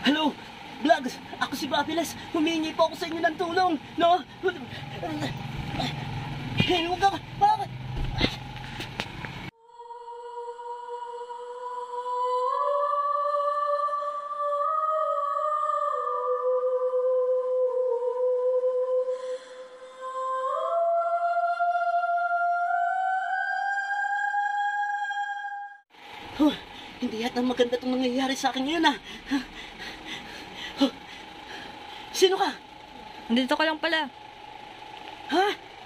Hello, vlogs! Ako si Babiles. Humingi po ako sa inyo ng tulong, no? Huwag ka, bakit? Hindi yata maganda itong nangyayari sa akin ngayon, Sino ka? Nandito ka lang pala. Ha?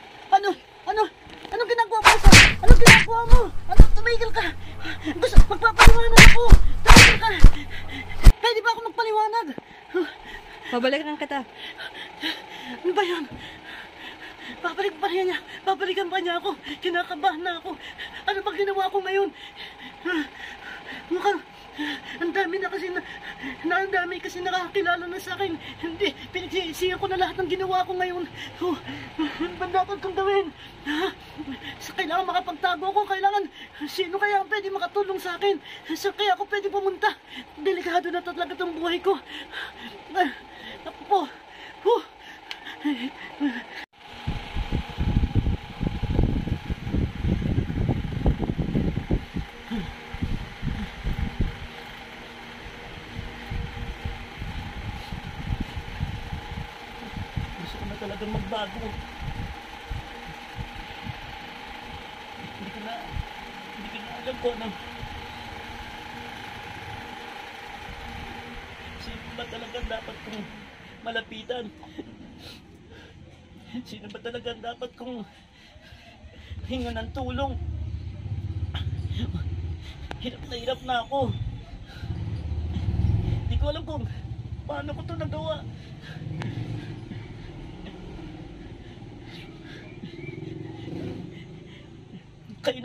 Anong ginagawa mo sa? Anong ginagawa mo? Tumigil ka? Gusto, magpapaliwanag ako. Tumigil ka. Pwede ba ako magpaliwanag? Babalikan kita. Ano ba yan? Babalikan pa niya ako. Kinakabahan na ako. Ano ba ginawa ko ngayon? Mukhang ang dami kasi nakakilala na sa akin. Hindi, pinagsisihan ko na lahat ng ginawa ko ngayon. Ano ba dapat kong gawin? Kailangan makapagtago ko. Sino kaya ang pwede makatulong sa akin? Saan kaya ako pwede pumunta? Delikado na talaga itong buhay ko. Ako po. Talagang magbago. Hindi ko na alam ko ano. Sino ba talaga dapat kong malapitan? Sino ba talaga dapat kong hinga ng tulong? Hirap na ako. Hindi ko alam kung paano ko ito nagawa. Kayo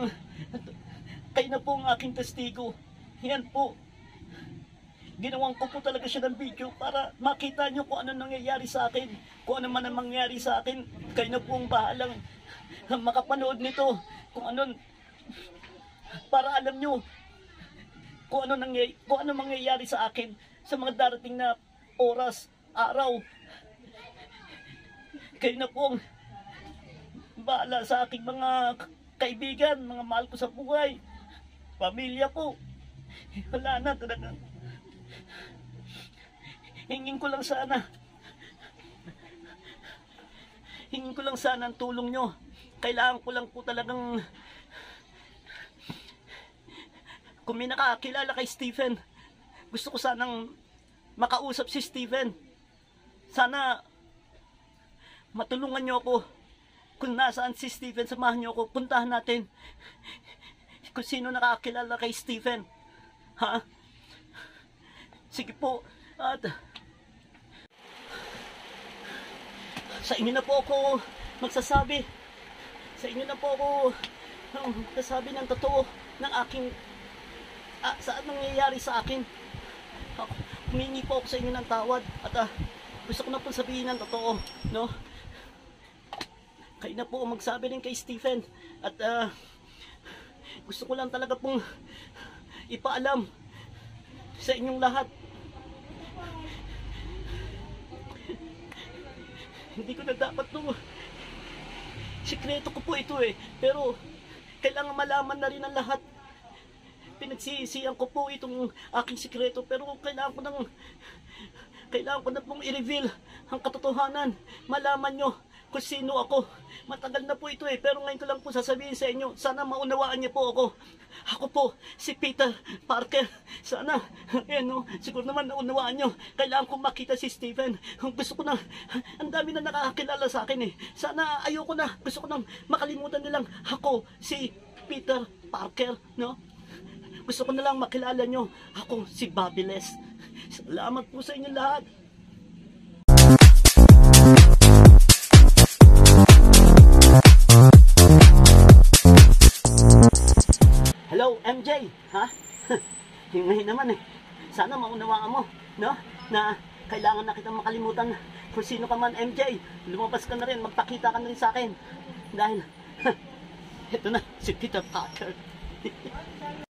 na po ang aking testigo. Yan po. Ginawan ko po talaga siya ng video para makita nyo kung ano nangyayari sa akin. Kung ano man ang mangyayari sa akin. Kayo na po ang bahalang makapanood nito. Kung ano, para alam nyo kung ano mangyayari sa akin sa mga darating na oras, araw. Kayo na po ang bahala sa aking mga kaibigan, mga mahal ko sa buhay, pamilya ko. Wala na talaga. Hingin ko lang sana ang tulong nyo. Kailangan ko lang po talagang, kung may nakakilala kay Stephen, gusto ko sanang makausap si Stephen. Sana matulungan nyo ako. Kung nasaan si Stephen, samahan niyo ako. Puntahan natin. Kung sino nakakilala kay Stephen. Ha? Sige po. At sa inyo na po ako magsasabi. Sa inyo na po ako magsasabi ng totoo ng aking saan nangyayari sa akin. Humingi po ako sa inyo ng tawad. At gusto ko na po sabihin ng totoo. No? Kayo na po magsabi rin kay Stephen. At gusto ko lang talaga pong ipaalam sa inyong lahat. Hindi ko na dapat to. Sikreto ko po ito pero kailangan malaman na rin ang lahat. Pinagsisiyan ko po itong aking sikreto, pero kailangan ko na pong i-reveal ang katotohanan. Malaman nyo kung sino ako. Matagal na po ito pero ngayon ko lang po sasabihin sa inyo. Sana maunawaan niyo po ako. Ako po si Peter Parker. Sana, siguro naman naunawaan nyo. Kailangan kong makita si Stephen. Gusto ko na, ang dami na nakakakilala sa akin Sana ayoko na, gusto ko nang makalimutan nilang ako si Peter Parker, no? Gusto ko na lang makilala nyo. Ako si Babiles. Salamat po sa inyo lahat. Hello, MJ, ha? Hingahin naman Sana maunawaan mo, no? Na kailangan na kitang makalimutan kung sino ka man, MJ. Lumabas ka na rin, magpakita ka na rin sa akin. Dahil, ito na, si Peter Parker.